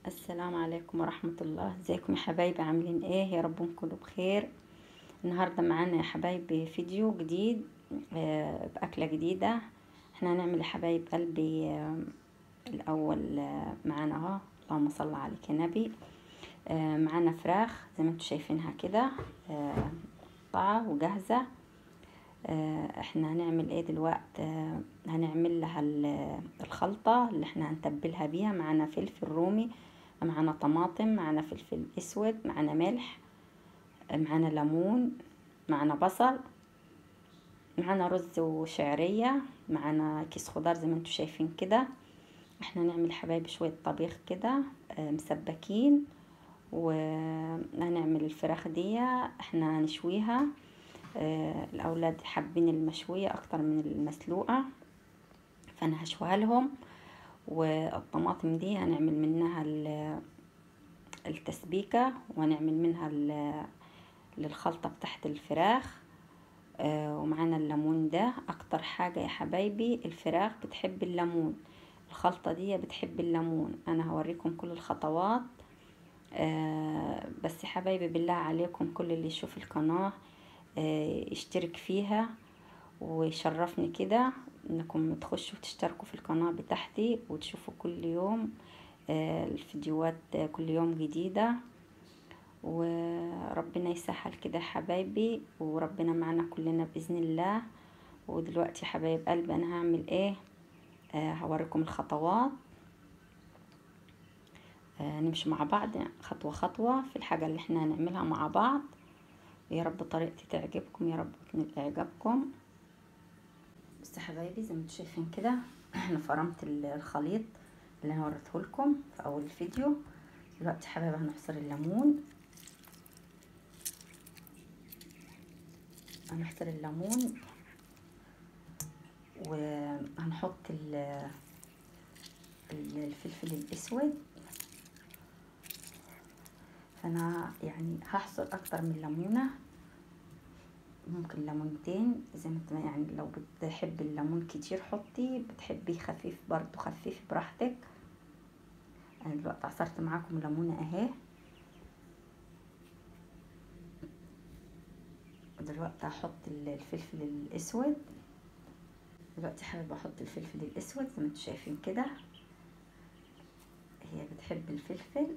السلام عليكم ورحمة الله. ازيكم يا حبايبي؟ عاملين ايه؟ يا رب نكونوا بخير. النهاردة معانا يا حبايبي فيديو جديد، بأكلة جديدة. احنا هنعمل يا حبايب قلبي الأول. معانا اهو، اللهم صل عليك يا نبي. معانا فراخ زي ما انتوا شايفينها كده، مقطعة وجاهزة. احنا هنعمل ايه دلوقتي؟ هنعمل لها الخلطة اللي احنا هنتبلها بيها. معانا فلفل رومي، معانا طماطم، معانا فلفل اسود، معانا ملح، معانا ليمون، معانا بصل، معانا رز وشعرية، معانا كيس خضار زي ما انتوا شايفين كده. احنا نعمل حبايب شوية طبيخ كده مسبكين. وهنعمل الفراخ دي احنا هنشويها. الاولاد حابين المشوية اكتر من المسلوقة، فانا هشويها لهم. والطماطم دي هنعمل منها التسبيكة، وهنعمل منها للخلطة بتاعت الفراخ. ومعانا الليمون. ده اكتر حاجة يا حبايبي، الفراخ بتحب الليمون، الخلطة دي بتحب الليمون. انا هوريكم كل الخطوات. بس يا حبايبي بالله عليكم، كل اللي يشوف القناة يشترك فيها ويشرفني كده انكم تخشوا وتشتركوا في القناة بتاعتي وتشوفوا كل يوم الفيديوهات، كل يوم جديدة. وربنا يسهل كده يا حبايبي، وربنا معنا كلنا بإذن الله. ودلوقتي يا حبايب قلبي انا هعمل ايه؟ هوريكم الخطوات. نمشي مع بعض خطوة خطوة في الحاجة اللي احنا هنعملها مع بعض. يا رب طريقتي تعجبكم، يا رب تنال اعجابكم. بس يا حبايبي زي ما انتم شايفين كده، انا فرمت الخليط اللي انا وريته لكم في اول الفيديو. دلوقتي يا حبايبي هنعصر الليمون. هنعصر الليمون وهنحط الفلفل الاسود. فانا يعني هحصر اكتر من ليمونه، ممكن ليمونتين زي ما انت يعني. لو بتحب الليمون كتير حطي، بتحبي خفيف برضو خفيف براحتك. انا دلوقتي عصرت معاكم ليمونه اهي. دلوقتي هحط الفلفل الاسود. دلوقتي حابه احط الفلفل الاسود زي ما انتم شايفين كده. هي بتحب الفلفل.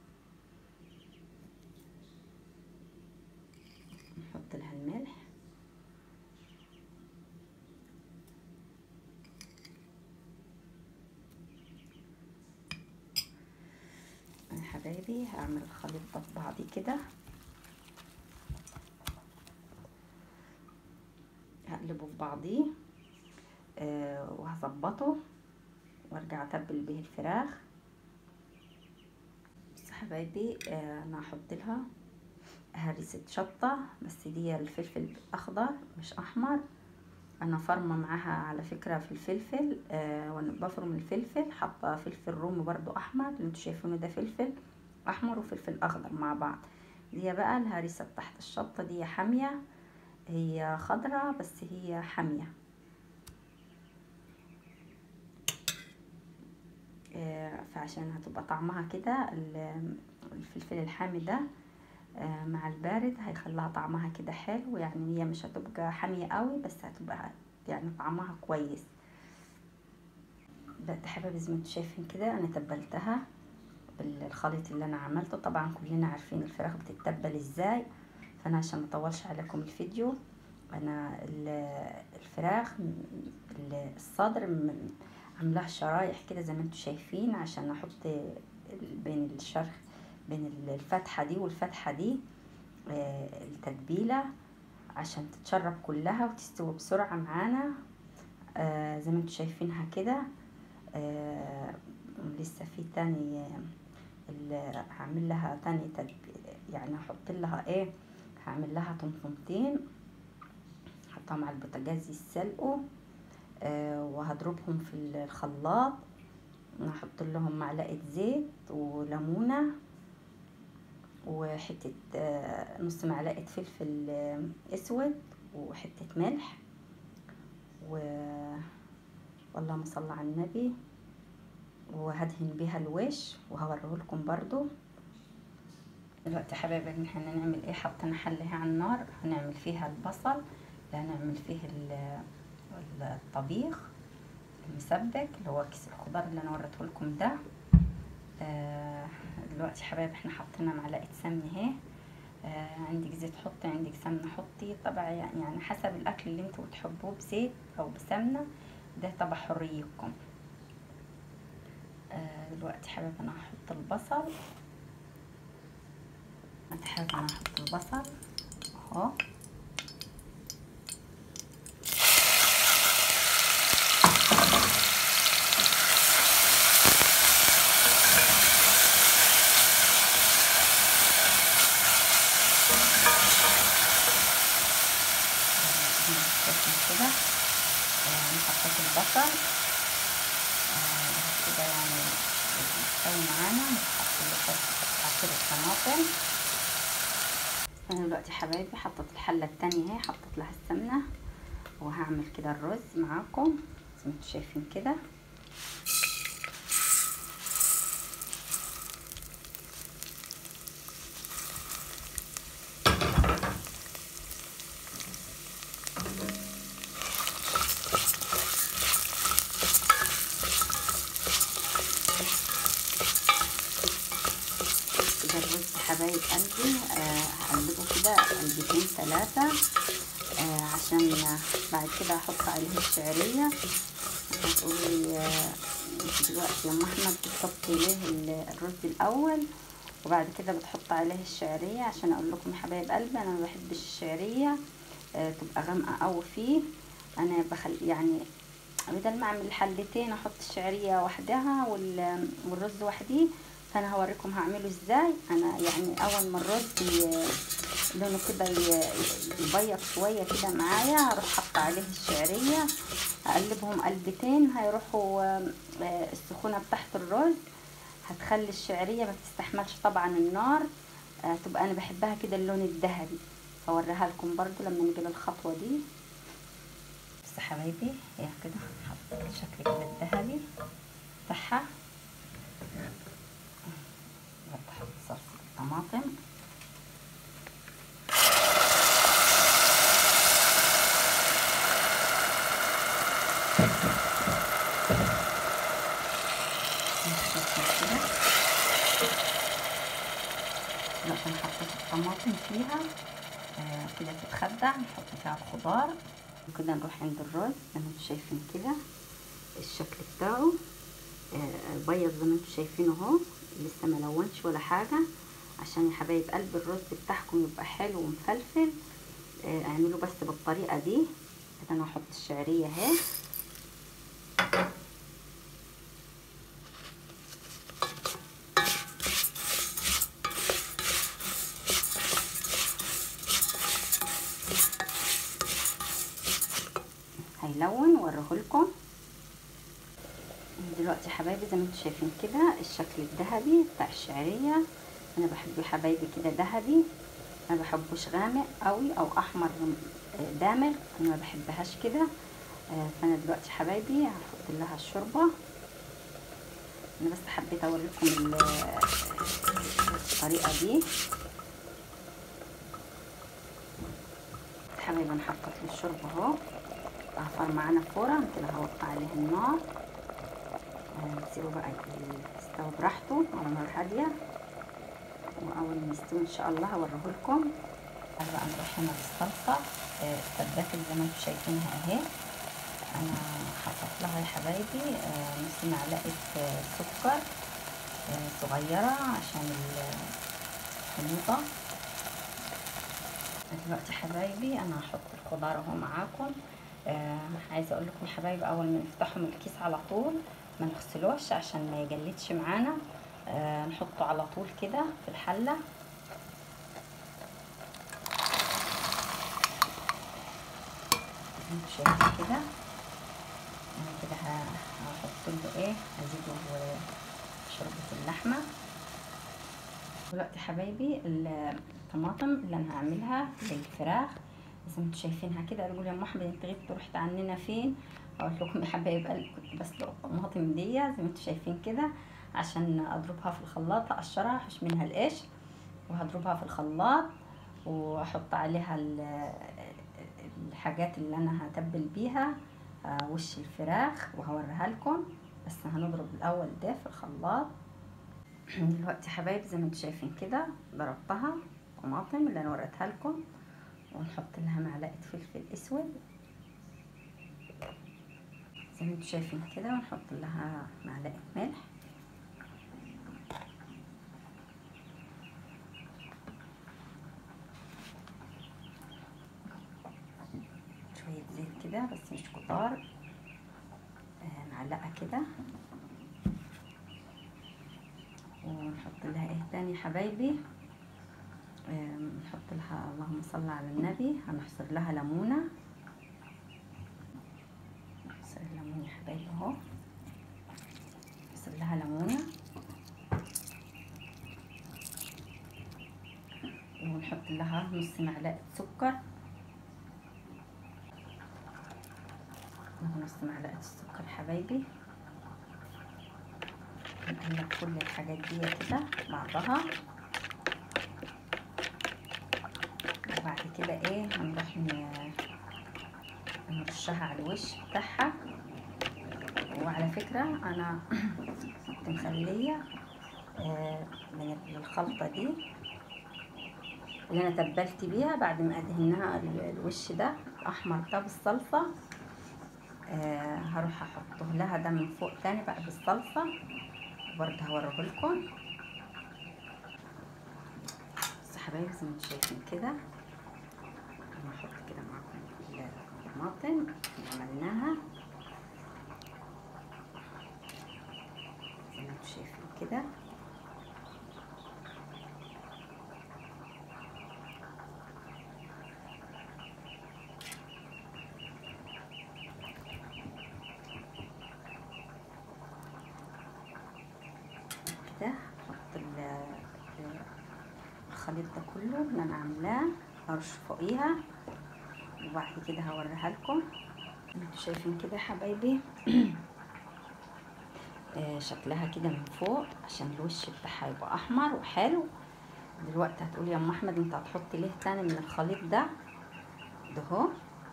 نحط لها الملح. يا حبايبي هعمل الخليط ده في بعضي كده، هقلبه في بعضيه. وهظبطه وارجع اتبل به الفراخ. بس حبايبي انا هحط لها هريسة شطة، بس دي الفلفل اخضر مش احمر. انا فرمه معاها على فكرة في الفلفل. وانا بفرم الفلفل حاطه فلفل رومي برضو احمر، اللي انتوا شايفينه ده فلفل احمر وفلفل اخضر مع بعض. دي بقى الهريسة تحت الشطة، دي حامية، هي خضرة بس هي حامية. فعشان هتبقى طعمها كده الفلفل الحامي ده مع البارد هيخليها طعمها كده حلو. يعني هي مش هتبقى حامية قوي، بس هتبقى يعني طعمها كويس. بقى حبايبي زي ما انتوا شايفين كده انا تبلتها بالخليط اللي انا عملته. طبعا كلنا عارفين الفراخ بتتبل ازاي، فانا عشان مطولش عليكم الفيديو، انا الفراخ الصدر عاملاه شرايح كده زي ما انتوا شايفين، عشان احط بين الشرخ، بين الفتحة دي والفتحة دي التتبيلة، عشان تتشرب كلها وتستوي بسرعة معانا. زي ما انتوا شايفينها كده. لسه في تاني هعمل لها تاني يعني هحط لها ايه، هعمل لها طماطمتين حطها مع البوتاجاز يتسلقوا. وهضربهم في الخلاط. هحط لهم معلقة زيت وليمونة وحتة نص معلقة فلفل اسود وحتة ملح واللهم صل على النبي. وهدهن بيها الوش وهوريه لكم برضو. دلوقتي يا حبايبي ان احنا نعمل ايه، حطينا حله على النار هنعمل فيها البصل اللي هنعمل فيه الطبيخ المسبك اللي هو كيس الخضار اللي انا وريته لكم ده. دلوقتي يا حبايبي احنا حطينا معلقه سمنه اهي. عندك زيت حطي، عندك سمنه حطي، طبعا يعني حسب الاكل اللي انتوا بتحبوه بزيت او بسمنه، ده طبعا حريتكم. دلوقتي يا حبايبي انا هحط البصل. انت حابب انا هحط البصل اهو. كده انا حطيت البصل كده يعني يستوي معانا. نحط عصير الطماطم. انا دلوقتي حبايبي حطيت الحله التانية اهي، حطيت لها السمنه وهعمل كده الرز معاكم زي ما انتم شايفين كده. كده الرز حبايب قلبي هقلبه كده قلبتين ثلاثة عشان بعد كده احط عليه الشعرية. هتقولي دلوقتي يا ام احمد بتحطي ليه الرز الاول وبعد كده بتحط عليه الشعرية؟ عشان اقول لكم يا حبايب قلبي انا ما بحبش الشعرية تبقى غامقة قوي فيه. انا يعني بدل ما اعمل حلتين احط الشعرية وحدها والرز وحديه. فانا هوريكم هعمله ازاي. انا يعني اول ما الرز لونه كده يبيض شويه كده معايا هروح حاطه عليه الشعريه، اقلبهم قلبتين هيروحوا السخونه بتاعت الرز هتخلي الشعريه ما تستحملش طبعا النار. تبقى انا بحبها كده اللون الذهبي. هوريها لكم برضو لما نيجي للخطوه دي. بس يا حبايبي هي كده حطيت الشكل كده الذهبي بتاعها. بحط صلصه الطماطم دلوقتي انا حطيت الطماطم فيها كده تتخدع. نحط فيها الخضار وكده نروح عند الرز زي ما انتم شايفين كده الشكل بتاعه بيض زي ما انتم شايفينه اهو، لسه ملونش ولا حاجه. عشان يا حبايب قلب الرز بتاعكم يبقى حلو ومفلفل اعملوا بس بالطريقه دي كده. انا هحط الشعريه اهي. هيلون واوريهولكم دلوقتي يا حبايبي. زي ما انتم شايفين كده الشكل الذهبي بتاع الشعريه. انا بحبه يا حبايبي كده ذهبي، ما بحبوش غامق قوي او احمر دامغ، انا ما بحبهاش كده. فانا دلوقتي يا حبايبي هحط لها الشوربه. انا بس حبيت اوريكم الطريقه دي. حبايبي انا حطيت له الشوربه اهو. هفر معانا فورا كده هوطي عليه النار. نسيبه بقى يستوي براحته على نار هاديه، واول ما يستوي ان شاء الله هوريهولكم. تعالوا بقى نروح هنا بالصلصه التباكل زي ما انتم شايفينها اهي. انا حطيت لها يا حبايبي نص معلقه سكر صغيره عشان الحموضه. دلوقتي حبايبي انا هحط الخضار اهو معاكم. عايزه اقول لكم حبايبي اول ما نفتحهم الكيس على طول ما نغسلوش عشان ما يجلدش معانا. نحطه على طول كده في الحله. شايفين كده انا كده هحط له ايه، هزيده شوربه اللحمه. دلوقتي حبايبي الطماطم اللي انا هعملها للفراخ زي ما انتم شايفينها كده. قالوا لي يا ام احمد انت غبت ورحت عننا فين؟ هقول لكم يا حبايب قلبي، كنت بسلق الطماطم دي زي ما انتم شايفين كده عشان اضربها في الخلاط، اقشرها احش منها القشر وهضربها في الخلاط واحط عليها الحاجات اللي انا هتبل بيها وش الفراخ وهوريها لكم. بس هنضرب الاول ده في الخلاط. دلوقتي يا حبايب زي ما انتم شايفين كده ضربتها طماطم اللي انا وريتها لكم، ونحط لها معلقه فلفل اسود زي ما انتم شايفين كده، ونحط لها معلقه ملح، شويه زيت كده بس مش كتار، معلقه كده. ونحط لها ايه تاني يا حبايبي؟ نحط لها اللهم صل على النبي، هنعصر لها ليمونه، نعصر الليمون يا حبايبي اهو، نعصر لها ليمونه ونحط لها نص معلقه سكر، نص معلقه السكر يا حبايبي. نقلب كل الحاجات دي كده بعضها، وبعد كده ايه هنروح نرشها على الوش بتاعها. وعلى فكرة انا كنت مخلية من الخلطة دي اللي انا تبلت بيها بعد ما ادهنها الوش ده الاحمر ده بالصلصة، هروح احطه لها ده من فوق تاني بعد الصلصة، وبرضه هوريه لكم. بس يا حبايبي زي ما انتم شايفين كده، انا هحط كده معاكم الطماطم اللي عملناها زي ما انتم شايفين كده. كده هحط الخليط ده كله اللي انا عاملاه، هرش فوقيها وبعد كده هوريها لكم. انتوا شايفين كده يا حبايبي شكلها كده من فوق عشان الوش بتاعها يبقى احمر وحلو. دلوقتي هتقولي يا ام احمد انت هتحطي ليه تاني من الخليط ده اهو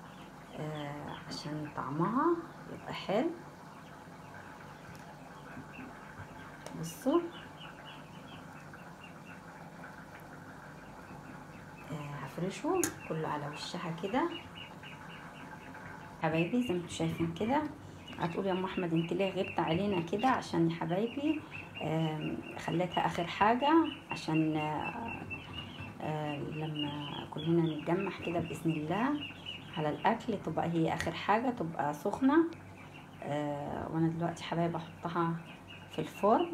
عشان طعمها يبقى حلو. بصوا هفرشه كله على وشها كده حبايبي زي ما انتوا شايفين كده. هتقولي يا ام احمد انت ليه غبت علينا كده؟ عشان يا حبايبي خليتها اخر حاجه عشان لما كلنا نتجمع كده باذن الله على الاكل تبقى هي اخر حاجه، تبقى سخنه. وانا دلوقتي حبايبي احطها في الفرن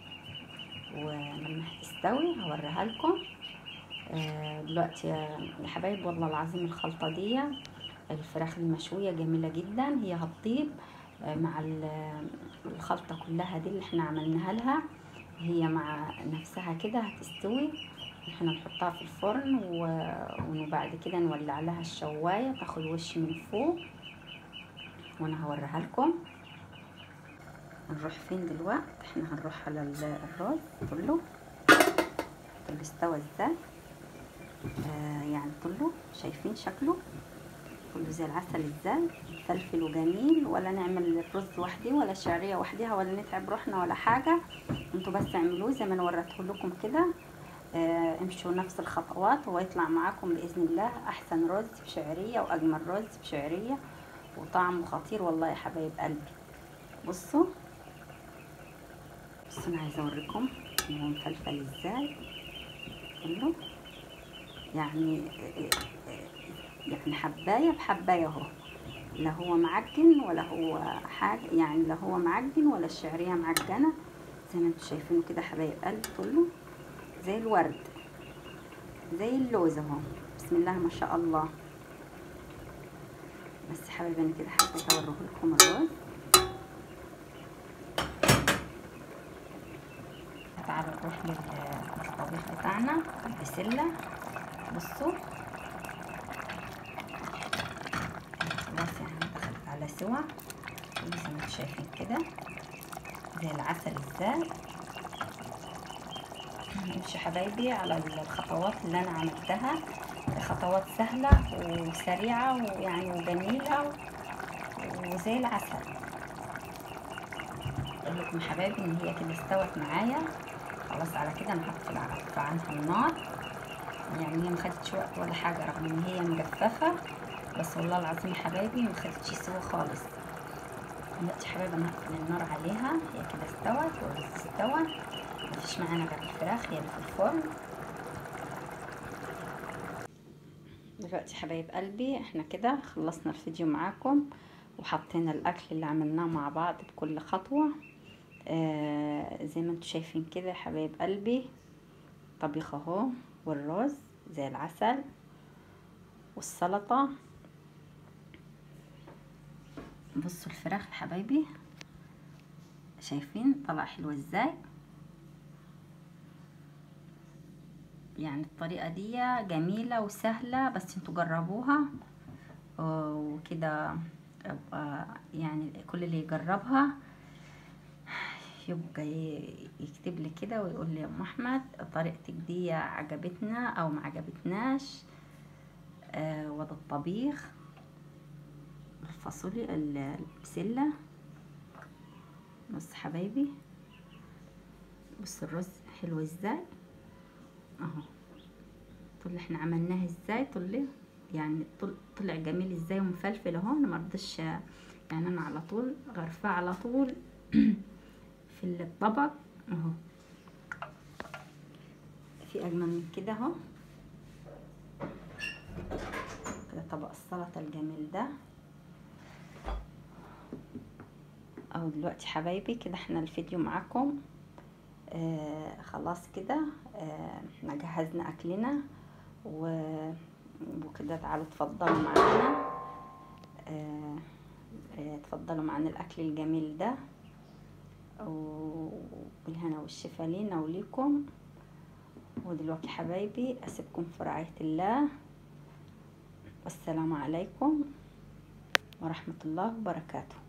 ولما تستوي هوريها لكم. دلوقتي يا حبايب والله العظيم الخلطه دي الفراخ المشويه جميله جدا، هي هتطيب مع الخلطه كلها دي اللي احنا عملناها لها، هي مع نفسها كده هتستوي. احنا نحطها في الفرن وبعد كده نولع لها الشوايه تاخد وش من فوق وانا هوريها لكم. هنروح فين دلوقتي؟ احنا هنروح على الرز كله استوى ازاي. يعني كله شايفين شكله كله زي العسل ازاي، فلفل وجميل، ولا نعمل الرز وحده ولا شعريه وحدها ولا نتعب روحنا ولا حاجه. انتوا بس اعملوه زي ما انا وريته لكم كده، امشوا نفس الخطوات ويطلع معاكم باذن الله احسن رز بشعريه واجمل رز بشعريه وطعمه خطير والله يا حبايب قلبي. بصوا انا عايزه اوريكم هو مفلفل ازاي كله، يعني حبايه بحبايه اهو، لا هو معجن ولا هو حاجه، يعني لا هو معجن ولا الشعريه معجنه، زي ما انتم شايفينه كده حبايب قلبي كله زي الورد زي اللوز اهو، بسم الله ما شاء الله. بس حبايبي انا كده حبيت اوريه لكم الرز. تعالوا نروح للطبيخ بتاعنا البسله. بصوا خلاص يعني دخلت على سوا، زي ما انتم شايفين كده زي العسل ازاي. امشي حبايبي على الخطوات اللي انا عملتها، خطوات سهلة وسريعة ويعني وجميلة وزي العسل. اقول لكم حبايبي ان هي كده استوت معايا خلاص. على كده انا هرفع عنها النار. يعني هي مخدتش وقت ولا حاجة رغم ان هي مجففة، بس والله العظيم يا حبايبي مخدتش سوا خالص. دلوقتي حبايبي انا هقفل النار عليها. هي كده استوت والرز استوى، مفيش معانا غير الفراخ هي اللي في الفرن. دلوقتي حبايب قلبي احنا كده خلصنا الفيديو معاكم، وحطينا الاكل اللي عملناه مع بعض بكل خطوة. زي ما انتم شايفين كده حبايب قلبي، طبيخ اهو، والرز زي العسل، والسلطة. بصوا الفراخ يا حبايبي، شايفين طلع حلو ازاي. يعني الطريقة دي جميلة وسهلة، بس انتوا جربوها وكده. يعني كل اللي يجربها يبقى يكتب لي كده ويقول لي يا ام احمد طريقتك دي عجبتنا او ما عجبتناش. وده الطبيخ، الفاصوليا، البسلة. بص حبايبي، بص الرز حلو ازاي اهو. طول احنا عملناه ازاي، يعني طلع جميل ازاي ومفلفل اهو. انا مرضش يعني، انا على طول غرفاه على طول في الطبق اهو. في اجمل من كده اهو، كده طبق السلطه الجميل ده اهو. دلوقتي حبايبي كده احنا الفيديو معاكم خلاص كده. احنا جهزنا اكلنا وكده. تعالوا اتفضلوا معانا. اتفضلوا معانا الاكل الجميل ده، وبالهنا والشفا لينا وليكم. ودلوقتي حبايبي اسيبكم في رعاية الله، والسلام عليكم ورحمة الله وبركاته.